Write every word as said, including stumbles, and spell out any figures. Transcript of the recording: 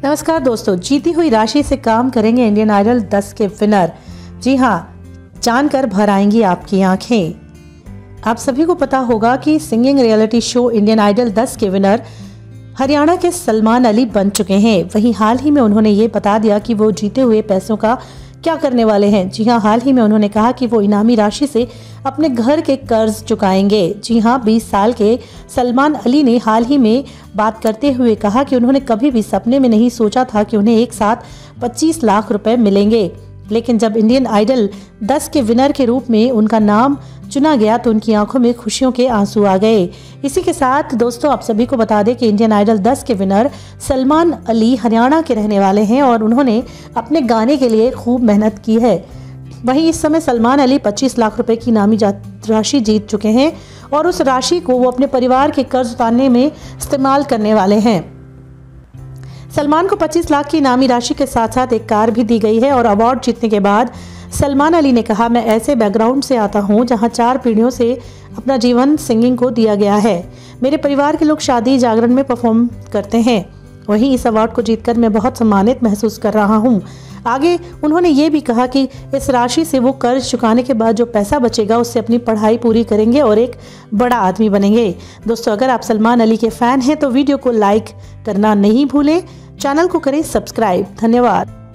नमस्कार दोस्तों, जीती हुई राशि से काम करेंगे इंडियन आइडल दस के विनर। जी हाँ, जानकर भर आएंगी आपकी आंखें। आप सभी को पता होगा कि singing reality show Indian Idol दस के विनर हरियाणा के सलमान अली बन चुके हैं। वहीं हाल ही में उन्होंने ये बता दिया कि वो जीते हुए पैसों का क्या करने वाले हैं। जी हाँ, हाल ही में उन्होंने कहा कि वो इनामी राशि से अपने घर के कर्ज चुकाएंगे। जी हाँ, बीस साल के सलमान अली ने हाल ही में बात करते हुए कहा कि उन्होंने कभी भी सपने में नहीं सोचा था कि उन्हें एक साथ पच्चीस लाख रुपए मिलेंगे, लेकिन जब इंडियन आइडल दस के विनर के रूप में उनका नाम चुना गया तो उनकी आंखों में खुशियों के आंसू आ गए। इसी के साथ दोस्तों, आप सभी को बता दें कि इंडियन आइडल दस के विनर सलमान अली हरियाणा के रहने वाले हैं और उन्होंने अपने गाने के लिए खूब मेहनत की है। वहीं इस समय सलमान अली पच्चीस लाख रुपए की इनामी राशि जीत चुके हैं और उस राशि को वो अपने परिवार के कर्ज उतारने में इस्तेमाल करने वाले हैं। सलमान को पच्चीस लाख की इनामी राशि के साथ साथ एक कार भी दी गई है और अवार्ड जीतने के बाद सलमान अली ने कहा, मैं ऐसे बैकग्राउंड से आता हूं जहां चार पीढ़ियों से अपना जीवन सिंगिंग को दिया गया है। मेरे परिवार के लोग शादी जागरण में परफॉर्म करते हैं। वहीं इस अवार्ड को जीतकर मैं बहुत सम्मानित महसूस कर रहा हूं। आगे उन्होंने ये भी कहा कि इस राशि से वो कर्ज चुकाने के बाद जो पैसा बचेगा उससे अपनी पढ़ाई पूरी करेंगे और एक बड़ा आदमी बनेंगे। दोस्तों, अगर आप सलमान अली के फैन हैं तो वीडियो को लाइक करना नहीं भूलें, चैनल को करें सब्सक्राइब। धन्यवाद।